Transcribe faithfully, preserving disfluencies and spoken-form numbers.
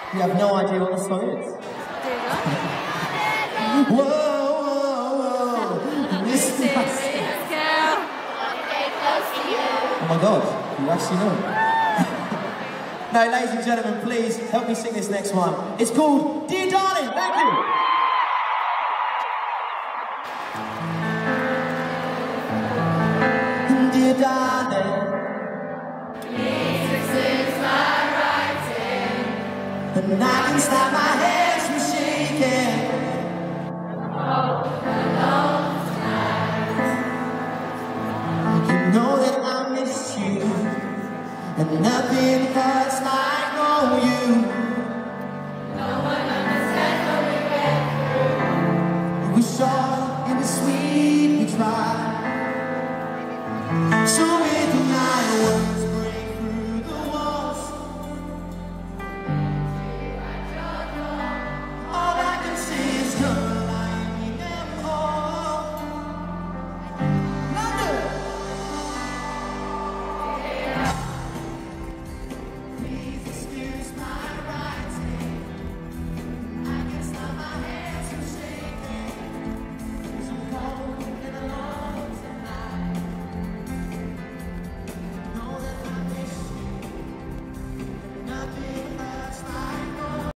You have no idea what the song is. Whoa, whoa, whoa. Mysterious girl. Oh my God, you actually know. Now, ladies and gentlemen, please help me sing this next one. It's called Dear Darling. Thank you. Dear darling, this is my writing, and I can stop my hands from shaking. Oh, alone tonight. You know that I miss you, and nothing hurts like knowing you.